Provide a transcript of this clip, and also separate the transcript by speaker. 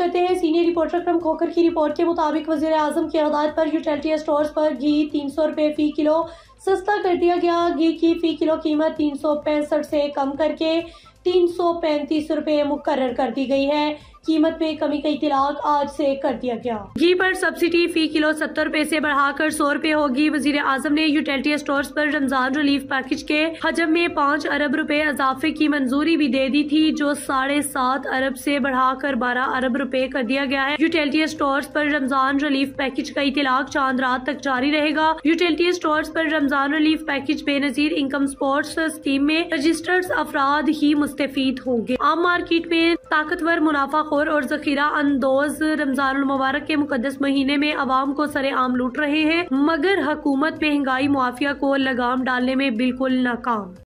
Speaker 1: करते हैं senior reporter अकरम खोखर की रिपोर्ट के मुताबिक वज़ीर आज़म की हिदायत पर यूटिलिटी स्टोर्स पर घी 300 रुपए फी किलो सस्ता कर दिया गया। घी की फी किलो कीमत 365 से कम करके 335 रुपए मुकर्रर कर दी गई है। कीमत में कमी का इतलाक आज से कर दिया गया। घी पर सब्सिडी फी किलो 70 रुपए से बढ़ाकर 100 रुपए होगी। वजीर आजम ने यूटिलिटी स्टोर्स पर रमजान रिलीफ पैकेज के हजम में 5 अरब रुपए इजाफे की मंजूरी भी दे दी थी, जो 7.5 अरब से बढ़ाकर 12 अरब रुपए कर दिया गया है। यूटिलिटी स्टोर्स पर रमजान रिलीफ पैकेज का इतलाक चांद रात तक जारी रहेगा। यूटिलिटी स्टोर्स पर Ramzan relief package Benazir income support scheme में रजिस्टर्ड अफराद ही मुस्तफीद होंगे। आम मार्केट में ताकतवर मुनाफा और जखीरा अंदोज रमजानुल मुबारक के मुकद्दस महीने में अवाम को सरेआम लूट रहे हैं, मगर हुकूमत महंगाई मुआफिया को लगाम डालने में बिल्कुल नाकाम।